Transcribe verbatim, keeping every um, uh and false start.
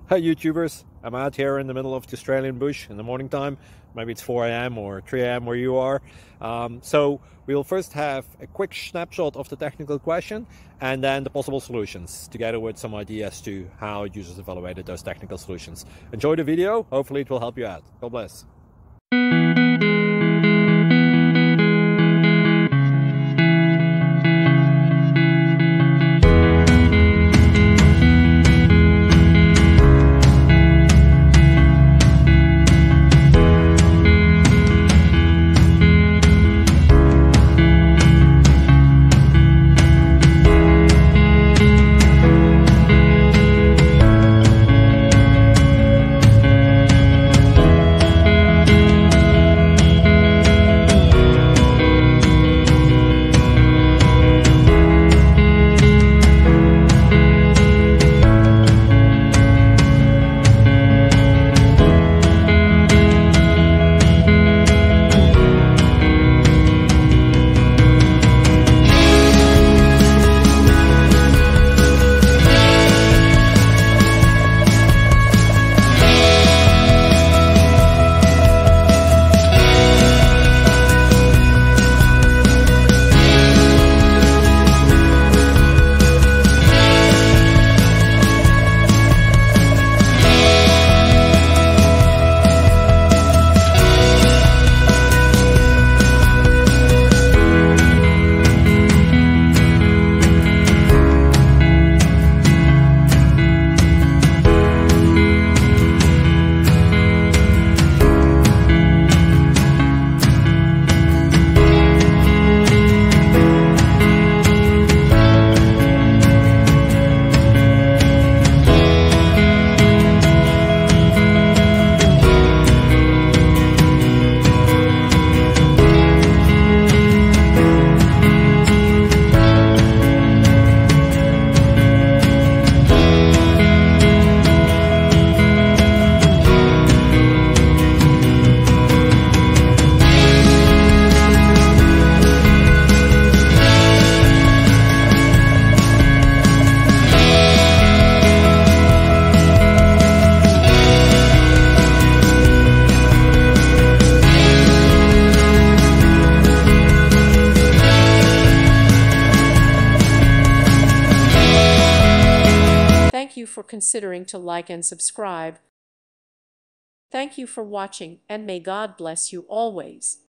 Hi YouTubers, I'm out here in the middle of the Australian bush in the morning time. Maybe it's four A M or three A M where you are. Um, so we'll first have a quick snapshot of the technical question and then the possible solutions, together with some ideas to how users evaluated those technical solutions. Enjoy the video, hopefully it will help you out. God bless. Thank you for considering to like and subscribe. Thank you for watching, and may God bless you always.